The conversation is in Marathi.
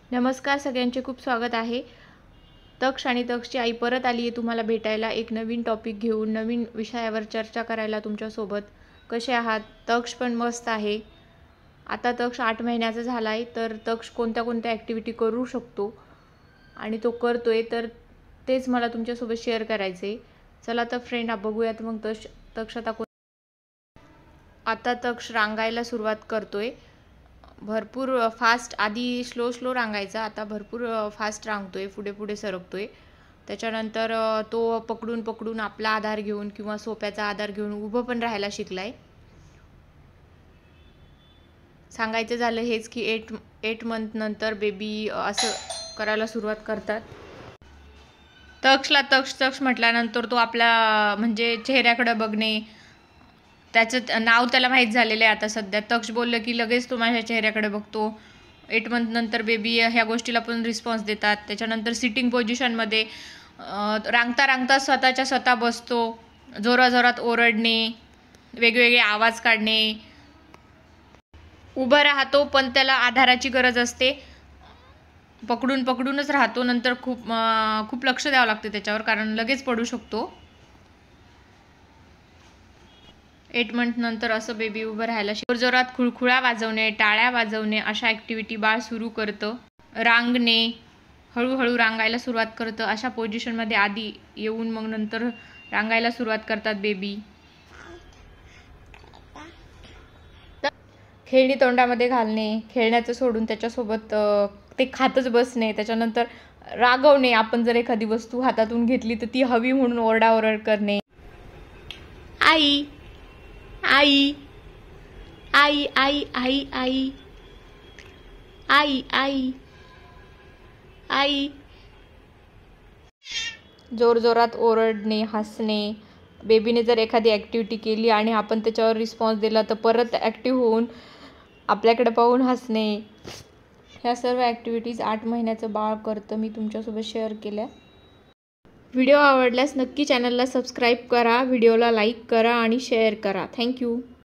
नमस्कार सगळ्यांचे खूप स्वागत आहे। तक्ष आणि तक्षची आई परत आली आहे तुम्हाला भेटायला एक नवीन टॉपिक घेऊन, नवीन विषयावर चर्चा करायला तुमच्यासोबत। कसे आहात? तक्ष पण मस्त आहे। आता तक्ष 8 महिन्याचा झाला आहे, तर तक्ष कोणत्या ॲक्टिव्हिटी करू शकतो आणि तो करतोय, तर तेच मला तुमच्यासोबत शेअर करायचे। चला तर फ्रेंड, बघूयात मग तक्ष आता तक्ष रांगायला सुरुवात करतोय। भरपूर फास्ट, आधी स्लो रांगायचा, आता भरपूर फास्ट रांगतोय, पुढे सरकतोय। त्याच्यानंतर तो पकडून आपला आधार घेऊन किंवा सोप्याचा आधार घेऊन उभं पण राहायला शिकलाय। सांगायचं झालं हेच की 8 मंथ नंतर बेबी असं करायला सुरुवात करतात। तक्षला तक्ष म्हटल्यानंतर तो आपला म्हणजे चेहऱ्याकडे बघणे, त्याचं नाव त्याला माहीत झालेलं आहे आता सध्या। तक्ष बोललं की लगेच तो माझ्या चेहऱ्याकडे बघतो। 8 मंथ नंतर बेबी ह्या गोष्टीला पण रिस्पॉन्स देतात। त्याच्यानंतर सिटिंग पोझिशनमध्ये रांगता स्वतः बसतो, जोरात ओरडणे, वेगवेगळे आवाज काढणे, उभं राहतो पण त्याला आधाराची गरज असते, पकडूनच राहतो। नंतर खूप लक्ष द्यावं लागतं त्याच्यावर, कारण लगेच पडू शकतो। 8 मंथ नंतर असं बेबी उभं राहायला जोरात खुळखुळा वाजवणे, टाळ्या वाजवणे अशा ॲक्टिव्हिटी बाळ सुरू करतं। रांगणे, हळूहळू रांगायला सुरुवात करतं। अशा पोझिशनमध्ये आधी येऊन मग नंतर रांगायला सुरुवात करतात बेबी। खेळणी तोंडामध्ये घालणे, खेळण्याचं सोडून त्याच्यासोबत ते खातच बसणे, त्याच्यानंतर रागवणे। आपण जर एखादी वस्तू हातातून घेतली तर ती हवी म्हणून ओरडाओरड करणे। आई आई आई आई आई आई आई आई आई, जोरात ओरडणे, हसणे। बेबीने जर एखादी ॲक्टिव्हिटी केली आणि आपण त्याच्यावर रिस्पॉन्स दिला तर परत ॲक्टिव्ह होऊन आपल्याकडे पाहून हसणे। ह्या सर्व ॲक्टिव्हिटीज 8 महिन्याचं बाळ करतं, मी तुमच्यासोबत शेअर केल्या। व्हिडिओ आवडल्यास नक्की चॅनलला सबस्क्राईब करा, व्हिडिओला लाईक करा आणि शेअर करा। थँक्यू।